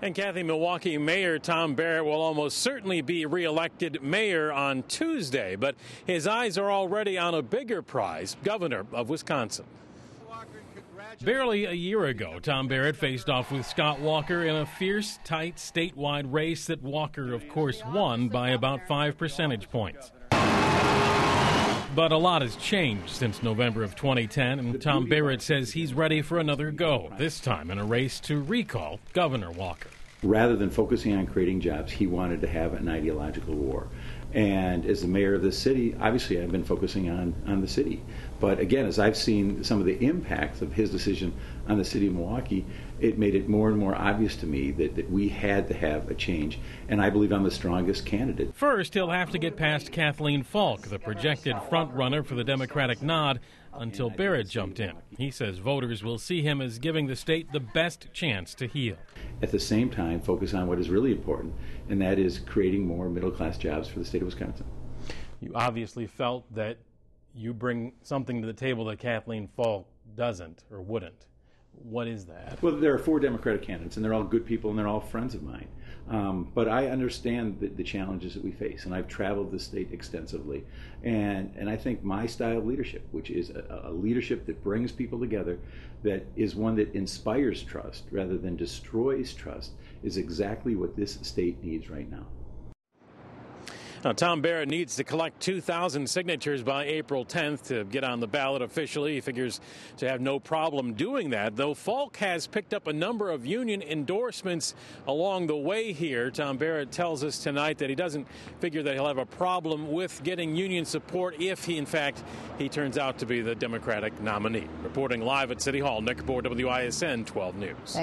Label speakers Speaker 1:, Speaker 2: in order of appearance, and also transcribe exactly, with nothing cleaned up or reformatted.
Speaker 1: And Kathy, Milwaukee Mayor Tom Barrett will almost certainly be reelected mayor on Tuesday, but his eyes are already on a bigger prize, governor of Wisconsin.
Speaker 2: Barely a year ago, Tom Barrett faced off with Scott Walker in a fierce, tight statewide race that Walker, of course, won by about five percentage points. But a lot has changed since November of twenty ten, and Tom Barrett says he's ready for another go, this time in a race to recall Governor Walker.
Speaker 3: Rather than focusing on creating jobs, he wanted to have an ideological war. And as the mayor of this city, obviously I've been focusing on, on the city. But again, as I've seen some of the impacts of his decision on the city of Milwaukee, it made it more and more obvious to me that, that we had to have a change. And I believe I'm the strongest candidate.
Speaker 2: First, he'll have to get past Kathleen Falk, the projected front-runner for the Democratic nod, until Barrett jumped in. He says voters will see him as giving the state the best chance to heal.
Speaker 3: At the same time, focus on what is really important, and that is creating more middle-class jobs for the state of Wisconsin.
Speaker 1: You obviously felt that you bring something to the table that Kathleen Falk doesn't or wouldn't. What is that?
Speaker 3: Well, there are four Democratic candidates, and they're all good people, and they're all friends of mine. Um, but I understand the, the challenges that we face, and I've traveled the state extensively. And, and I think my style of leadership, which is a, a leadership that brings people together, that is one that inspires trust rather than destroys trust, is exactly what this state needs right now.
Speaker 1: Now, Tom Barrett needs to collect two thousand signatures by April tenth to get on the ballot officially. He figures to have no problem doing that, though Falk has picked up a number of union endorsements along the way here. Tom Barrett tells us tonight that he doesn't figure that he'll have a problem with getting union support if he, in fact, he turns out to be the Democratic nominee. Reporting live at City Hall, Nick Bohr, W I S N twelve News.